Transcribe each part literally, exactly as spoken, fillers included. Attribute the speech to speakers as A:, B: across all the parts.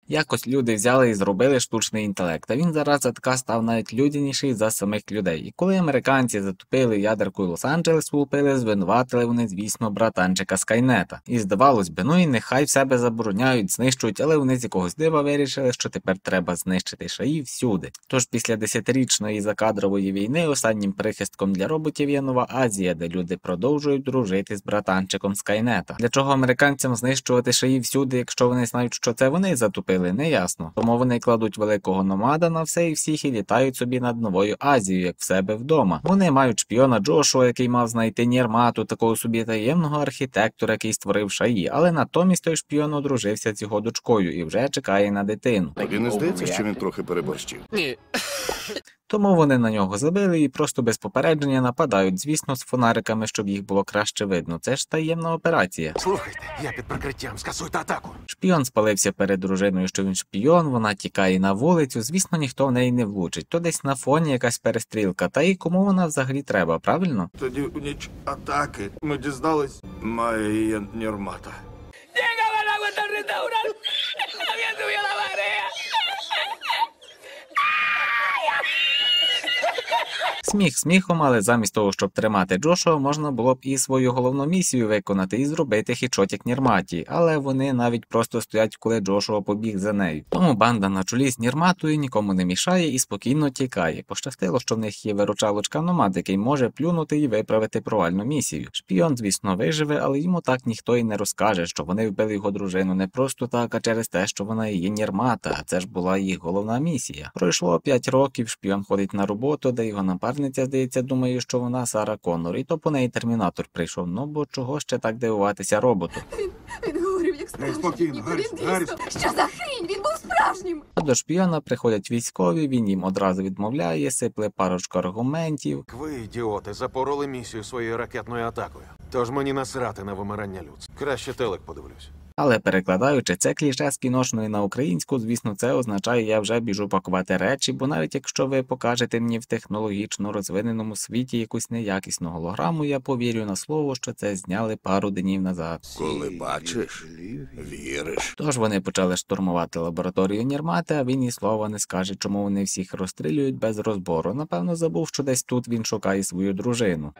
A: Якось люди взяли і зробили штучний інтелект, а він зараза така став навіть людяніший за самих людей. І коли американці затопили ядеркою Лос-Анджелес, влупили, звинуватили вони, звісно, братанчика Скайнета. І здавалось би, ну і нехай в себе забороняють, знищують, але вони з якогось дива вирішили, що тепер треба знищити ШАІ всюди. Тож після десятирічної закадрової війни останнім прихистком для роботів є Нова Азія, де люди продовжують дружити з братанчиком Скайнета. Для чого американцям знищувати ШАІ всюди, якщо вони знають, що це вони затопили, не ясно. Тому вони кладуть великого номада на все і всіх і літають собі над Новою Азією, як в себе вдома. Вони мають шпіона Джошуа, який мав знайти Нірмату, такого собі таємного архітектора, який створив ШАІ, але натомість той шпіон одружився з його дочкою і вже чекає на дитину.
B: Тобі не здається, що він трохи переборщив?
C: Ні.
A: Тому вони на нього забили і просто без попередження нападають, звісно, з фонариками, щоб їх було краще видно. Це ж таємна операція.
C: Слухайте, я під прикриттям, скасуйте атаку.
A: Шпіон спалився перед дружиною, що він шпіон, вона тікає на вулицю, звісно, ніхто в неї не влучить. То десь на фоні якась перестрілка, та і кому вона взагалі треба, правильно?
B: Тоді у ніч атаки ми дізнались, має її Нірмата.
A: Сміх сміхом, але замість того, щоб тримати Джошуа, можна було б і свою головну місію виконати і зробити хідшотик Нірматі, але вони навіть просто стоять, коли Джошуа побіг за нею. Тому банда на чолі з Нірматою нікому не мішає і спокійно тікає. Пощастило, що в них є виручалочка Номад, який може плюнути і виправити провальну місію. Шпіон, звісно, виживе, але йому так ніхто і не розкаже, що вони вбили його дружину не просто так, а через те, що вона є Нірмата, а це ж була їх головна місія. Пройшло п'ять років, шпіон ходить на роботу, де його напарниця, здається, думає, що вона Сара Коннор, і то по неї Термінатор прийшов. Ну, бо чого ще так дивуватися роботу?
D: Він, він говорив, як справжній.
B: спокійно, Гарріс,
D: Він
B: Гарріс.
D: дійсно- Що за хрінь? Він був справжнім.
A: А до шпіона приходять військові, він їм одразу відмовляє, сипле парочку аргументів.
C: Ви, ідіоти, запороли місію своєю ракетною атакою. Тож мені насрати на вимирання людства. Краще телек подивлюсь.
A: Але перекладаючи це кліше з кіношної на українську, звісно, це означає, я вже біжу пакувати речі, бо навіть якщо ви покажете мені в технологічно розвиненому світі якусь неякісну голограму, я повірю на слово, що це зняли пару днів назад.
B: Коли бачиш, віриш.
A: Тож вони почали штурмувати лабораторію Нірмати, а він і слова не скаже, чому вони всіх розстрілюють без розбору. Напевно, забув, що десь тут він шукає свою дружину.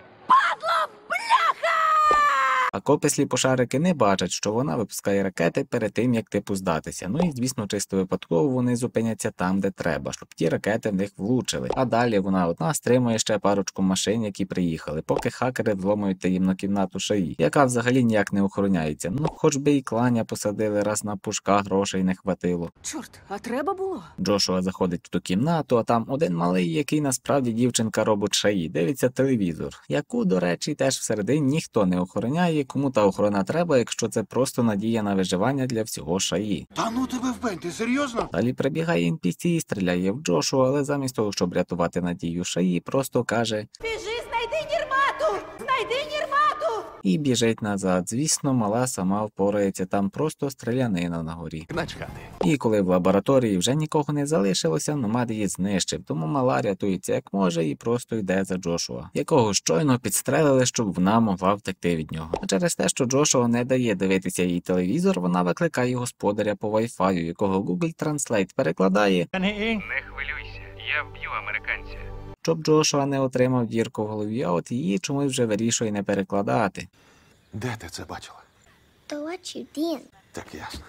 A: А копи сліпошарики не бачать, що вона випускає ракети перед тим, як типу здатися. Ну і, звісно, чисто випадково вони зупиняться там, де треба, щоб ті ракети в них влучили. А далі вона одна стримує ще парочку машин, які приїхали, поки хакери взломують таємну кімнату ШАІ, яка взагалі ніяк не охороняється. Ну, хоч би і кланя посадили, раз на пушка грошей не хватило.
D: Чорт, а треба було?
A: Джошуа заходить в ту кімнату, а там один малий, який насправді дівчинка-робот ШАІ, дивиться телевізор, яку, до речі, теж всередині ніхто не охороняє, кому та охорона треба, якщо це просто надія на виживання для всього ШАІ.
B: Та ну тебе вбень, ти серйозно?
A: Далі прибігає ен пі сі і стріляє в Джошуа, але замість того, щоб рятувати надію ШАІ, просто каже
D: Біжи, знайди Нірмату! Знайди Нірмату!
A: і біжить назад. Звісно, мала сама впорається, там просто стрілянина на горі.
C: Начхати.
A: І коли в лабораторії вже нікого не залишилося, Номад її знищив, тому мала рятується як може і просто йде за Джошуа, якого щойно підстрелили, щоб вона могла втекти від нього. А через те, що Джошуа не дає дивитися їй телевізор, вона викликає господаря по вайфаю, якого Google Translate перекладає
E: Не хвилюйся, я вб'ю американця.
A: щоб Джошуа не отримав дірку в голові, а от її чомусь вже вирішує не перекладати.
C: Де ти це бачила?
F: To what you did.
C: Так ясно.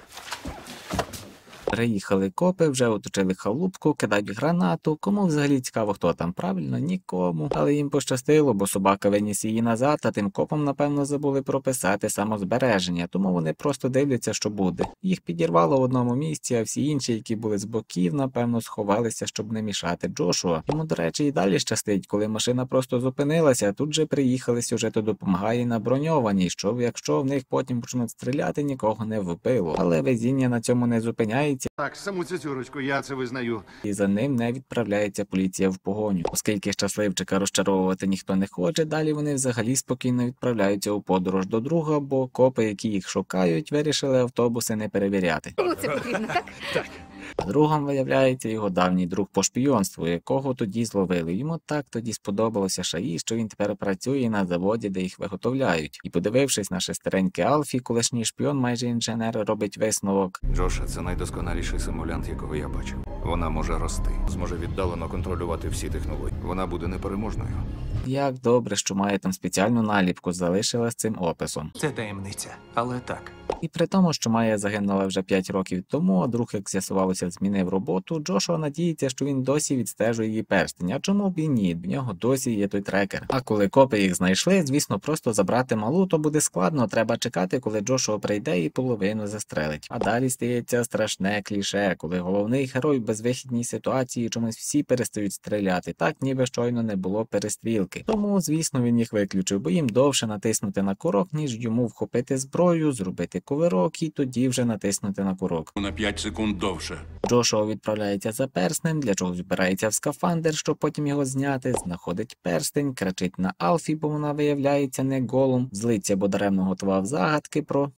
A: Приїхали копи, вже оточили халупку, кидають гранату. Кому взагалі цікаво, хто там? Правильно? Нікому. Але їм пощастило, бо собака виніс її назад, а тим копам, напевно, забули прописати самозбереження, тому вони просто дивляться, що буде. Їх підірвало в одному місці, а всі інші, які були з боків, напевно, сховалися, щоб не мішати Джошуа. Йому, до речі, і далі щастить, коли машина просто зупинилася, а тут же приїхали сюжету допомагає на броньованій, що якщо в них потім почнуть стріляти, нікого не вбило. Але везіння на цьому не зупиняється.
B: Так, саму цюрочку, я це визнаю.
A: І за ним не відправляється поліція в погоню. Оскільки щасливчика розчаровувати ніхто не хоче, далі вони взагалі спокійно відправляються у подорож до друга, бо копи, які їх шукають, вирішили автобуси не перевіряти.
D: Кому це потрібно, так?
C: Так.
A: А другом виявляється його давній друг по шпійонству, якого тоді зловили. Йому так тоді сподобалося Шаї, що він тепер працює на заводі, де їх виготовляють. І подивившись на шестереньке Алфі, колишній шпіон, майже інженер, робить висновок.
B: Джоша, це найдосконаліший симулянт, якого я бачив. Вона може рости, зможе віддалено контролювати всі технології. Вона буде непереможною.
A: Як добре, що має там спеціальну наліпку, залишила з цим описом.
G: Це таємниця, але так.
A: І при тому, що Майя загинула вже п'ять років тому, а друг, як з'ясувалося, змінив роботу, Джошуа надіється, що він досі відстежує її перстень. А чому б і ні? В нього досі є той трекер. А коли копи їх знайшли, звісно, просто забрати малу, то буде складно. Треба чекати, коли Джошуа прийде і половину застрелить. А далі стається страшне кліше, коли головний герой в безвихідній ситуації чомусь всі перестають стріляти, так ніби щойно не було перестрілки. Тому, звісно, він їх виключив, бо їм довше натиснути на курок, ніж йому вхопити зброю, зробити ковирок і тоді вже натиснути на курок.
H: На п'ять секунд довше.
A: Джошуа відправляється за перстнем, для чого збирається в скафандр, щоб потім його зняти, знаходить перстень, кричить на Алфі, бо вона виявляється не голом, злиться, бо даремно готував загадки про...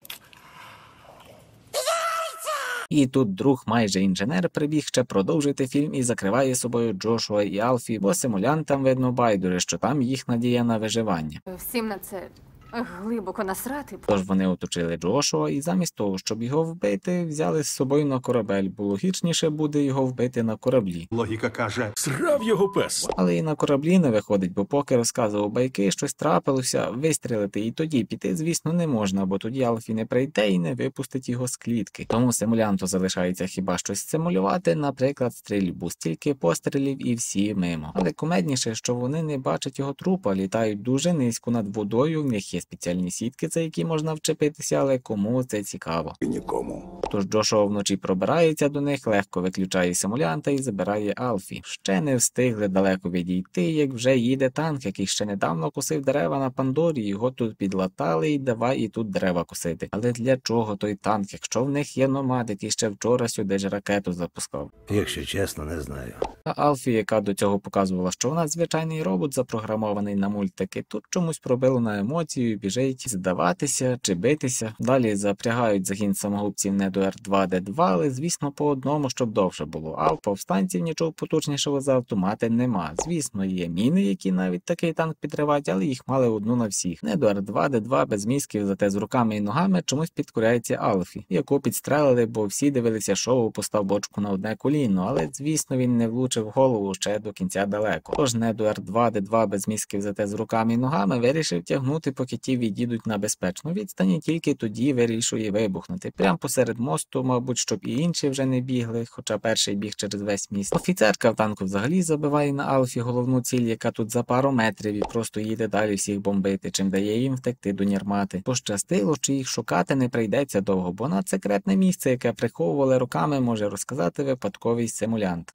A: І тут друг, майже інженер, прибіг ще продовжити фільм і закриває собою Джошуа і Алфі, бо симулянтам видно байдуже, що там їх надія на виживання.
I: Всім на це глибоко насрати.
A: Тож вони оточили Джошуа і замість того, щоб його вбити, взяли з собою на корабель, бо логічніше буде його вбити на кораблі.
H: Логіка каже, срав його пес.
A: Але і на кораблі не виходить, бо поки розказував байки, щось трапилося, вистрілити і тоді піти, звісно, не можна, бо тоді Алфі не прийде і не випустить його з клітки. Тому симулянту залишається хіба щось симулювати, наприклад, стрільбу, стільки пострілів і всі мимо. Але кумедніше, що вони не бачать його трупа, літають дуже низько над водою, в них є спеціальні сітки, за які можна вчепитися, але кому це цікаво.
B: І нікому.
A: Тож Джошуа вночі пробирається до них, легко виключає симулянта і забирає Алфі. Ще не встигли далеко відійти, як вже їде танк, який ще недавно косив дерева на Пандорі, його тут підлатали і давай і тут дерева косити. Але для чого той танк, якщо в них є номад, який ще вчора сюди ж ракету запускав?
J: Якщо чесно, не знаю.
A: А Алфі, яка до цього показувала, що вона звичайний робот, запрограмований на мультики, тут чомусь пробило на емоцію, біжить здаватися чи битися. Далі запрягають загін самогубців Недуер два Д два, але звісно по одному, щоб довше було. А в повстанців нічого потужнішого за автомати нема. Звісно, є міни, які навіть такий танк підривають, але їх мали одну на всіх. Недуер два Д два без мізків, зате з руками і ногами чомусь підкоряється Алфі, яку підстрелили, бо всі дивилися шоу, постав бочку на одне коліно, але звісно він не влучив голову ще до кінця далеко. Тож Недуер два Д два без мізків, зате з руками і ногами вирішив тягнути, поки ті відійдуть на безпечну відстань, і тільки тоді вирішує вибухнути. Прямо посеред мосту, мабуть, щоб і інші вже не бігли, хоча перший біг через весь міст. Офіцерка в танку взагалі забиває на Алфі головну ціль, яка тут за пару метрів і просто їде далі всіх бомбити, чим дає їм втекти до Нірмати. Пощастило, що їх шукати не прийдеться довго, бо на секретне місце, яке приховували роками, може розказати випадковий симулянт.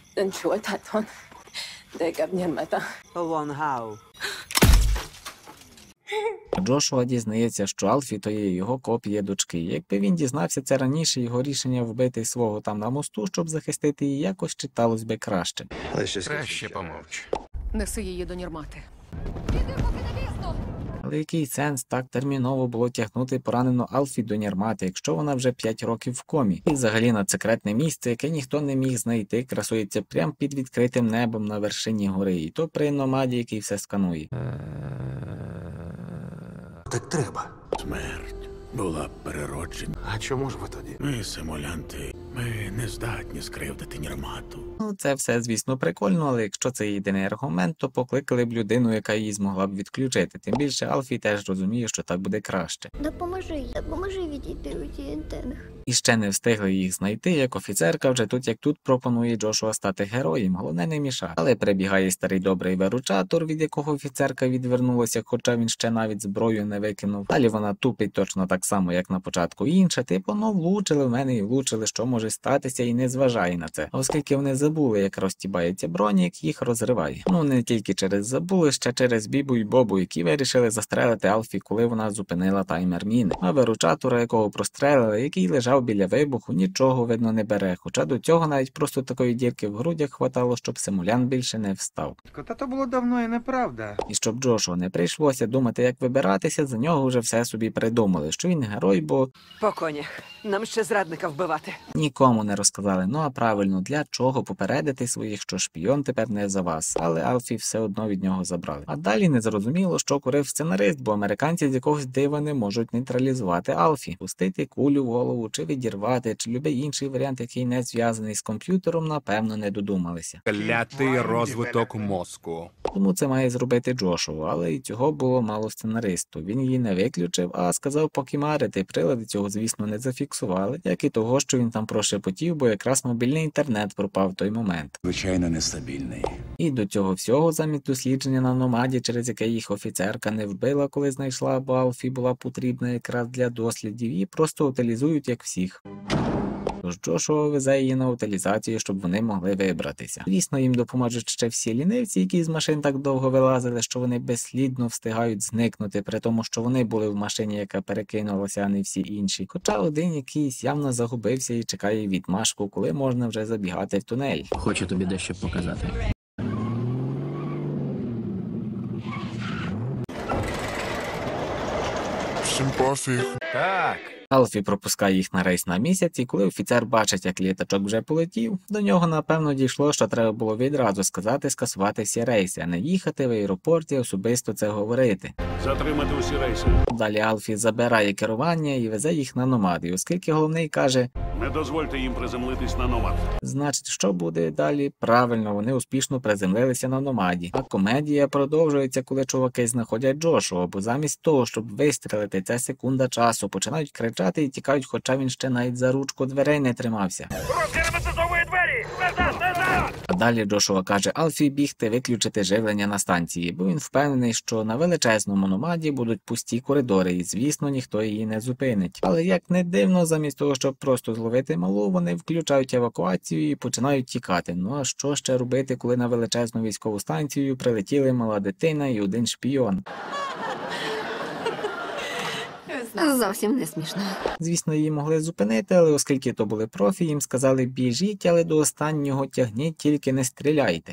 A: Джошуа дізнається, що Алфі то є його копія дочки. Якби він дізнався це раніше, його рішення вбити свого там на мосту, щоб захистити її, якось читалось би краще.
C: Краще помовч.
I: Неси її до Нірмати.
A: Але який сенс так терміново було тягнути поранену Алфі до Нірмати, якщо вона вже п'ять років в комі? І взагалі на секретне місце, яке ніхто не міг знайти, красується прямо під відкритим небом на вершині гори, і то при номаді, який все сканує.
C: Так треба.
H: Смерть була перероджена.
C: А чому ж ви тоді?
H: Ми симулянти. Ми не здатні скривдити Нірмату.
A: Ну, це все, звісно, прикольно, але якщо це єдиний аргумент, то покликали б людину, яка її змогла б відключити. Тим більше Алфі теж розуміє, що так буде краще.
F: Допоможи, допоможи відійти у ті антени.
A: І ще не встигли їх знайти, як офіцерка вже тут як тут пропонує Джошуа стати героєм, головне не мішати. Але прибігає старий добрий виручатор, від якого офіцерка відвернулася, хоча він ще навіть зброю не викинув. Далі вона тупить точно так само, як на початку інша, типу, ну влучили в мене і влучили, що може статися, і не зважає на це. Оскільки вони забули, як розтібається бронік, їх розриває. Ну не тільки через забули, ще через Бібу і Бобу, які вирішили застрелити Алфі, коли вона зупинила таймер міни. А виручатора, якого прострелили, який лежав стояв біля вибуху, нічого видно не бере, хоча до цього навіть просто такої дірки в грудях хватало, щоб симулянт більше не встав.
J: Та то було давно і неправда.
A: І щоб Джошуа не прийшлося думати, як вибиратися, за нього вже все собі придумали, що він герой, бо
K: По конях. Нам ще зрадника вбивати.
A: нікому не розказали. Ну а правильно, для чого попередити своїх, що шпійон тепер не за вас, але Алфі все одно від нього забрали. А далі не зрозуміло, що курив сценарист, бо американці з якогось дива не можуть нейтралізувати Алфі. Пустити кулю в голову, чи відірвати, чи любий інший варіант, який не зв'язаний з комп'ютером, напевно, не додумалися.
L: Клятий розвиток мозку.
A: Тому це має зробити Джошуа, але і цього було мало сценаристу. Він її не виключив, а сказав покімарити. Прилади цього, звісно, не зафіксували, як і того, що він там прошепотів, бо якраз мобільний інтернет пропав в той момент.
H: Звичайно, нестабільний.
A: І до цього всього, замість дослідження на номаді, через яке їх офіцерка не вбила, коли знайшла, бо Алфі була потрібна якраз для дослідів, її просто утилізують як всіх. Тож Джошуа везе її на утилізацію, щоб вони могли вибратися. Звісно, їм допоможуть ще всі лінивці, які з машин так довго вилазили, що вони безслідно встигають зникнути, при тому, що вони були в машині, яка перекинулася, а не всі інші. Хоча один якийсь явно загубився і чекає відмашку, коли можна вже забігати в тунель.
M: Хочу тобі дещо показати.
L: Всім пофіг.
B: Так.
A: Алфі пропускає їх на рейс на місяць, і коли офіцер бачить, як літачок вже полетів, до нього напевно дійшло, що треба було відразу сказати скасувати всі рейси, а не їхати в аеропорт і особисто це говорити.
H: Затримати усі рейси.
A: Далі Алфі забирає керування і везе їх на номад, і оскільки головний каже,
H: Не дозвольте їм приземлитись на номад.
A: значить, що буде далі? Правильно, вони успішно приземлилися на номаді. А комедія продовжується, коли чуваки знаходять Джошуа, бо замість того, щоб вистрелити, це секунда часу, починають кричати і тікають, хоча він ще навіть за ручку дверей не тримався.
E: Розгерметизовує двері! Назад, назад!
A: А далі Джошуа каже Алфі бігти виключити живлення на станції, бо він впевнений, що на величезному номаді будуть пусті коридори, і звісно ніхто її не зупинить. Але як не дивно, замість того, щоб просто зловити малу, вони включають евакуацію і починають тікати. Ну а що ще робити, коли на величезну військову станцію прилетіли мала дитина і один шпійон?
I: Зовсім не смішно.
A: Звісно, її могли зупинити, але оскільки то були профі, їм сказали біжіть, але до останнього тягніть, тільки не стріляйте.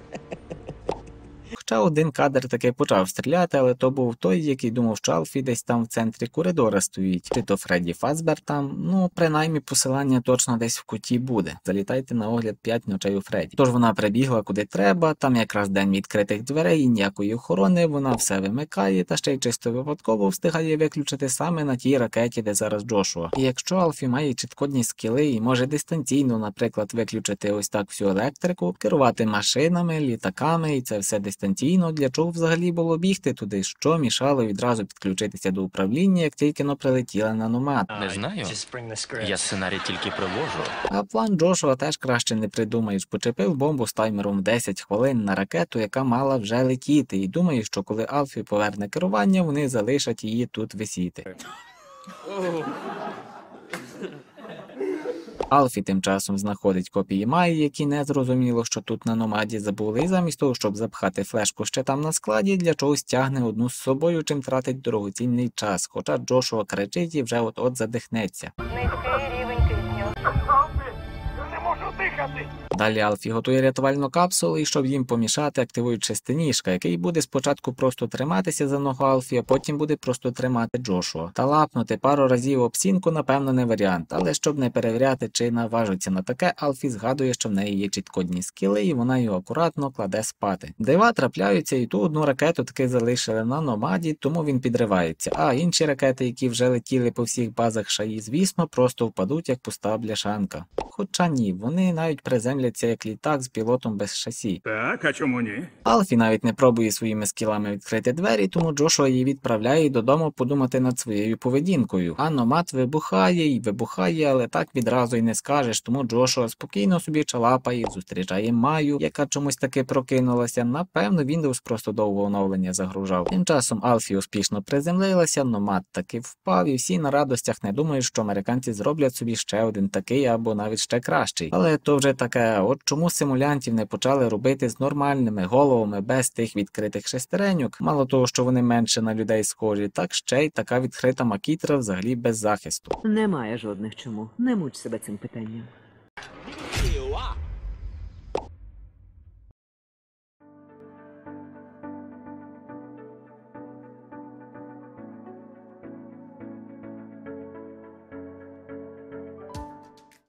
A: Хоча один кадр таки почав стріляти, але то був той, який думав, що Алфі десь там в центрі коридора стоїть. Чи то Фредді Фазбер там, ну, принаймні посилання точно десь в куті буде. Залітайте на огляд п'ять ночей у Фредді. Тож вона прибігла куди треба, там якраз день відкритих дверей і ніякої охорони, вона все вимикає, та ще й чисто випадково встигає виключити саме на тій ракеті, де зараз Джошуа. І якщо Алфі має чіткодні скіли і може дистанційно, наприклад, виключити ось так всю електрику, керувати машинами, літаками і це все дистанційно, для чого взагалі було бігти туди? Що мішало відразу підключитися до управління, як тільки но прилетіли на номад?
M: Не знаю. Я сценарій тільки привожу.
A: А план Джошуа теж краще не придумаєш. Почепив бомбу з таймером в десять хвилин на ракету, яка мала вже летіти, і думає, що коли Алфі поверне керування, вони залишать її тут висіти. Алфі тим часом знаходить копії Майї, які не зрозуміло, що тут на номаді забули, і замість того, щоб запхати флешку ще там на складі, для чогось тягне одну з собою, чим тратить дорогоцінний час, хоча Джошуа кричить і вже от-от задихнеться.
E: Низький рівень кисню. Не можу дихати!
A: Далі Алфі готує рятувальну капсулу, і щоб їм помішати, активують шестиніжка, який буде спочатку просто триматися за ногу Алфі, а потім буде просто тримати Джошуа. Та лапнути пару разів об стінку, напевно, не варіант, але щоб не перевіряти, чи наважиться на таке, Алфі згадує, що в неї є чіткодні скіли, і вона його акуратно кладе спати. Дива трапляються, і ту одну ракету таки залишили на номаді, тому він підривається, а інші ракети, які вже летіли по всіх базах Шаї, звісно, просто впадуть як пуста бляшанка. Хоча ні, вони навіть приземляться як літак з пілотом без шасі.
H: Так, а чому ні?
A: Алфі навіть не пробує своїми скілами відкрити двері, тому Джошуа її відправляє додому подумати над своєю поведінкою. А номад вибухає і вибухає, але так відразу й не скажеш, тому Джошуа спокійно собі чалапає, зустрічає Маю, яка чомусь таки прокинулася. Напевно, Windows просто довго оновлення загружав. Тим часом Алфі успішно приземлилася, номад таки впав, і всі на радостях не думають, що американці зроблять собі ще один такий або навіть ще кращий. Але то вже таке А от чому симулянтів не почали робити з нормальними головами, без тих відкритих шестереньок, мало того, що вони менше на людей схожі, так ще й така відкрита макітра взагалі без захисту.
K: Немає жодних чому. Не муч себе цим питанням.